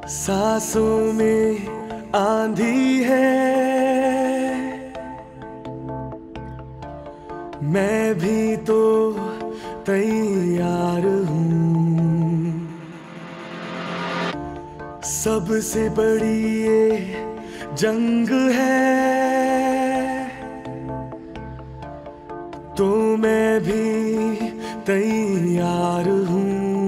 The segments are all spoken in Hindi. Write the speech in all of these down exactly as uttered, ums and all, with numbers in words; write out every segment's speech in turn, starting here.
सांसों में आंधी है, मैं भी तो तैयार हूँ। सबसे बड़ी ये जंग है, तो मैं भी तैयार हूँ।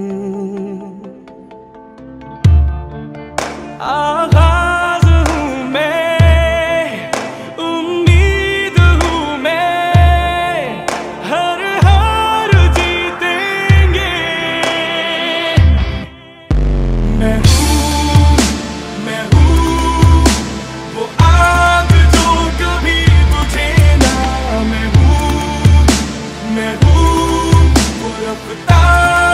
आगाज हूँ मैं, उम्मीद हूँ मैं, हर हार जीतेंगे। मैं हूँ, मैं हूँ वो आग जो कभी बुझे ना। मैं हूँ, मैं हूँ वो रफ्तार